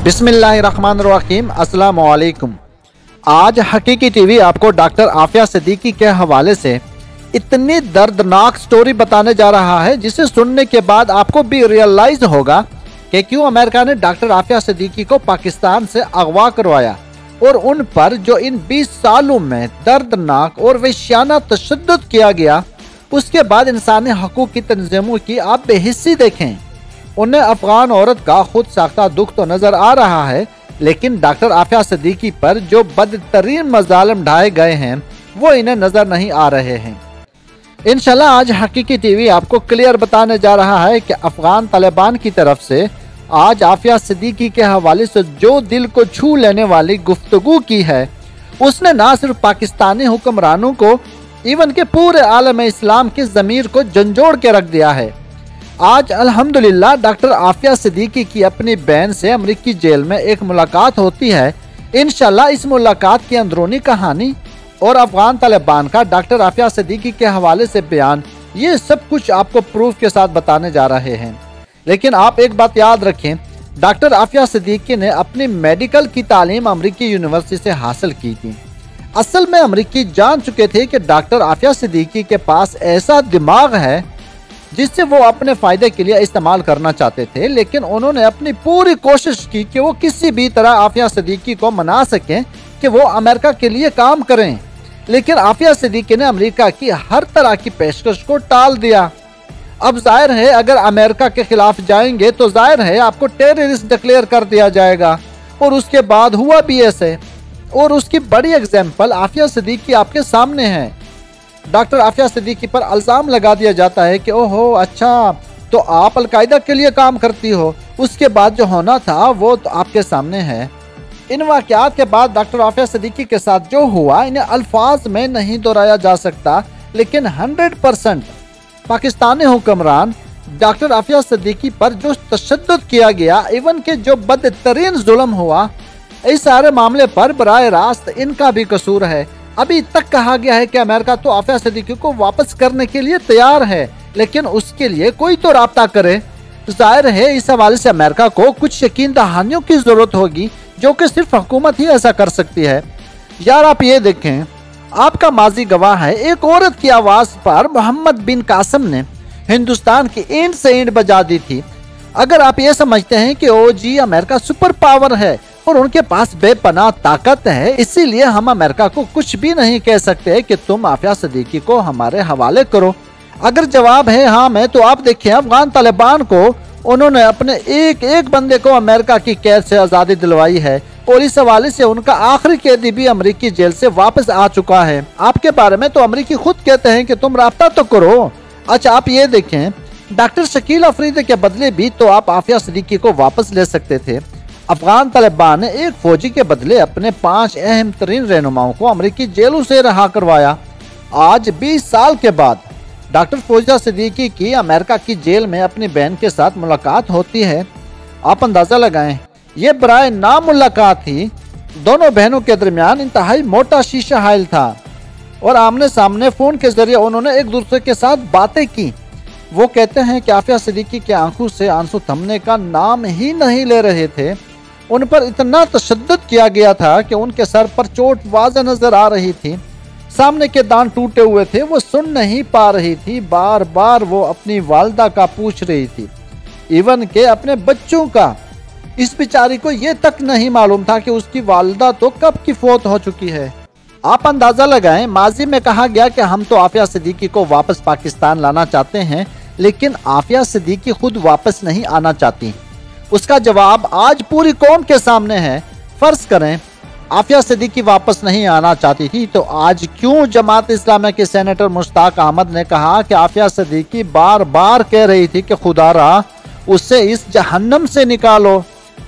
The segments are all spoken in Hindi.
बिस्मिल्लाहिर्रहमानिर्रहीम, अस्सलाम वालेकुम। आज हकीकी टीवी आपको डॉक्टर आफिया सिद्दीकी के हवाले से इतनी दर्दनाक स्टोरी बताने जा रहा है जिसे सुनने के बाद आपको भी रियलाइज होगा कि क्यों अमेरिका ने डॉक्टर आफिया सिद्दीकी को पाकिस्तान से अगवा करवाया और उन पर जो इन 20 सालों में दर्दनाक और वहशियाना तशद्दुद किया गया, उसके बाद इंसानी हकूक़ की तंजीमों की आप बेहिस्सी देखें। उन्हें अफगान औरत का खुद साख्ता दुख तो नजर आ रहा है, लेकिन डॉक्टर आफिया सिद्दीकी पर जो बदतरीन मजालिम ढाए गए हैं वो इन्हें नजर नहीं आ रहे हैं। इंशाल्लाह आज हकीकी टीवी आपको क्लियर बताने जा रहा है कि अफगान तालिबान की तरफ से आज आफिया सिद्दीकी के हवाले से जो दिल को छू लेने वाली गुफ्तगू की है, उसने ना सिर्फ पाकिस्तानी हुक्मरानों को इवन के पूरे आलम इस्लाम की ज़मीर को झंझोड़ के रख दिया है। आज अल्हम्दुलिल्लाह डॉक्टर आफिया सिद्दीकी की अपनी बहन से अमरीकी जेल में एक मुलाकात होती है। इंशाल्लाह इस मुलाकात की अंदरूनी कहानी और अफगान तालिबान का डॉक्टर आफिया सिद्दीकी के हवाले से बयान, ये सब कुछ आपको प्रूफ के साथ बताने जा रहे हैं। लेकिन आप एक बात याद रखें, डॉक्टर आफिया सिद्दीकी ने अपनी मेडिकल की तालीम अमरीकी यूनिवर्सिटी से हासिल की थी। असल में अमरीकी जान चुके थे कि डॉक्टर आफिया सिद्दीकी के पास ऐसा दिमाग है जिससे वो अपने फ़ायदे के लिए इस्तेमाल करना चाहते थे, लेकिन उन्होंने अपनी पूरी कोशिश की कि वो किसी भी तरह आफिया सिद्दीकी को मना सकें कि वो अमेरिका के लिए काम करें। लेकिन आफिया सिद्दीकी ने अमेरिका की हर तरह की पेशकश को टाल दिया। अब जाहिर है अगर अमेरिका के खिलाफ जाएंगे तो जाहिर है आपको टेररिस्ट डिक्लेयर कर दिया जाएगा, और उसके बाद हुआ भी ऐसे। और उसकी बड़ी एग्जाम्पल आफिया सिद्दीकी आपके सामने है। डॉक्टर आफिया सिद्दीकी पर इल्ज़ाम लगा दिया जाता है कि ओहो अच्छा तो आप अलकायदा के लिए काम करती हो। उसके बाद जो होना था वो तो आपके सामने है। इन वाक़यात के बाद डॉक्टर आफिया सिद्दीकी के साथ जो हुआ इन्हें अल्फाज में नहीं दोहराया जा सकता, लेकिन 100% पाकिस्तानी हुक्मरान डॉक्टर आफिया सिद्दीकी पर जो तशद्दुद किया गया, इवन के जो बदतरीन जुल्म हुआ, इस सारे मामले पर बराह रास्त इनका भी कसूर है। अभी तक कहा गया है कि अमेरिका तो आफिया सिद्दीकी को वापस करने के लिए तैयार है, लेकिन उसके लिए कोई तो राब्ता करे। जाहिर है इस हवाले से अमेरिका को कुछ यकीन दहानियों की जरूरत होगी, जो कि सिर्फ हुकूमत ही ऐसा कर सकती है। यार आप ये देखें, आपका माजी गवाह है, एक औरत की आवाज़ पर मोहम्मद बिन कासिम ने हिंदुस्तान की ईंट से ईंट बजा दी थी। अगर आप ये समझते हैं कि ओ जी अमेरिका सुपर पावर है और उनके पास बेपनाह ताकत है, इसीलिए हम अमेरिका को कुछ भी नहीं कह सकते कि तुम आफिया सिद्दीकी को हमारे हवाले करो। अगर जवाब है हाँ में, तो आप देखिए अफगान तालिबान को उन्होंने अपने एक एक बंदे को अमेरिका की कैद से आज़ादी दिलवाई है, और इस हवाले से उनका आखिरी कैदी भी अमरीकी जेल से वापस आ चुका है। आपके बारे में तो अमरीकी खुद कहते हैं कि तुम राब्ता तो करो। अच्छा आप ये देखें, डॉक्टर शकील अफरीदी के बदले भी तो आप आफिया सिद्दीकी को वापस ले सकते थे। अफगान तालिबान ने एक फौजी के बदले अपने 5 अहम तरीन रहनुमाओं को अमरीकी जेलों से रहा करवाया। आज 20 साल के बाद डॉक्टर फौजिया सिद्दीकी की अमेरिका की जेल में अपनी बहन के साथ मुलाकात होती है। आप अंदाज़ा लगाएं, ये बराए ना मुलाकात थी। दोनों बहनों के दरमियान इंतहाई मोटा शीशा हाइल था और आमने सामने फ़ोन के जरिए उन्होंने एक दूसरे के साथ बातें की। वो कहते हैं कि आफिया सिद्दीकी के आंखों से आंसू थमने का नाम ही नहीं ले रहे थे। उन पर इतना तशद्दुद किया गया था कि उनके सर पर चोट वाज़ह नजर आ रही थी, सामने के दांत टूटे हुए थे, वो सुन नहीं पा रही थी। बार बार वो अपनी वालदा का पूछ रही थी, इवन के अपने बच्चों का। इस बेचारी को ये तक नहीं मालूम था कि उसकी वालदा तो कब की फौत हो चुकी है। आप अंदाज़ा लगाएं, माजी में कहा गया कि हम तो आफिया सिद्दीकी को वापस पाकिस्तान लाना चाहते हैं, लेकिन आफिया सिद्दीकी खुद वापस नहीं आना चाहती। उसका जवाब आज पूरी कौम के सामने है। फर्ज करें आफिया सिद्दीकी वापस नहीं आना चाहती थी, तो आज क्यों जमात इस्लामी के सेनेटर मुश्ताक अहमद ने कहा कि आफिया सिद्दीकी बार बार कह रही थी कि खुदारा उससे इस जहन्नम से निकालो।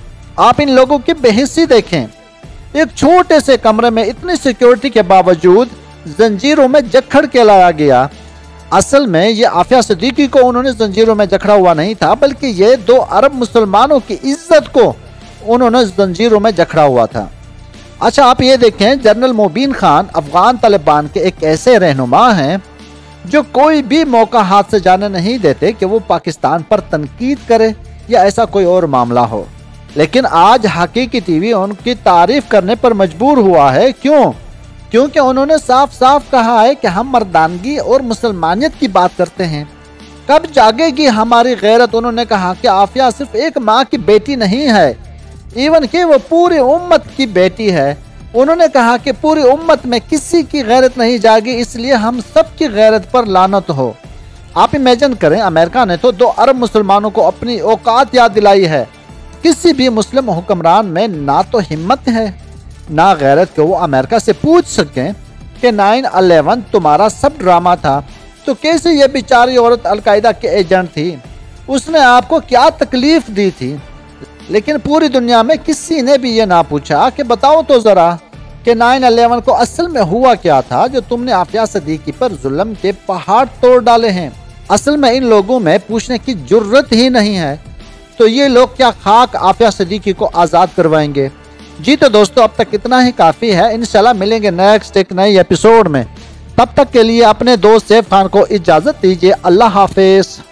आप इन लोगों की बेहिस्सी देखें, एक छोटे से कमरे में इतनी सिक्योरिटी के बावजूद जंजीरों में जकड़ के लाया गया। असल में ये आफिया सिद्दीकी को उन्होंने जंजीरों में जकड़ा हुआ नहीं था, बल्कि ये 2 अरब मुसलमानों की इज्जत को उन्होंने जंजीरों में जकड़ा हुआ था। अच्छा आप ये देखें, जनरल मुबीन खान अफगान तालिबान के एक ऐसे रहनुमा हैं जो कोई भी मौका हाथ से जाने नहीं देते कि वो पाकिस्तान पर तनकीद करे या ऐसा कोई और मामला हो। लेकिन आज हकीकी टीवी उनकी तारीफ करने पर मजबूर हुआ है। क्यों? क्योंकि उन्होंने साफ साफ कहा है कि हम मर्दानगी और मुसलमानियत की बात करते हैं। कब जागेगी हमारी गैरत? उन्होंने कहा कि आफिया सिर्फ एक माँ की बेटी नहीं है, इवन कि वो पूरी उम्मत की बेटी है। उन्होंने कहा कि पूरी उम्मत में किसी की गैरत नहीं जागी, इसलिए हम सब की गैरत पर लानत हो। आप इमेजिन करें, अमेरिका ने तो 2 अरब मुसलमानों को अपनी औकात याद दिलाई है। किसी भी मुस्लिम हुक्मरान में ना तो हिम्मत है ना गैरत कि वो अमेरिका से पूछ सकें कि 9/11 तुम्हारा सब ड्रामा था, तो कैसे ये बेचारी औरत अलकायदा के एजेंट थी, उसने आपको क्या तकलीफ दी थी। लेकिन पूरी दुनिया में किसी ने भी ये ना पूछा कि बताओ तो जरा कि 9/11 को असल में हुआ क्या था जो तुमने आफिया सिद्दीकी पर जुल्म के पहाड़ तोड़ डाले हैं। असल में इन लोगों में पूछने की जुर्रत ही नहीं है, तो ये लोग क्या खाक आफिया सिद्दीकी को आज़ाद करवाएंगे। जी तो दोस्तों, अब तक इतना ही काफ़ी है। इंशाल्लाह मिलेंगे नेक्स्ट एक नई एपिसोड में। तब तक के लिए अपने दोस्त सैफ खान को इजाज़त दीजिए। अल्लाह हाफिज़।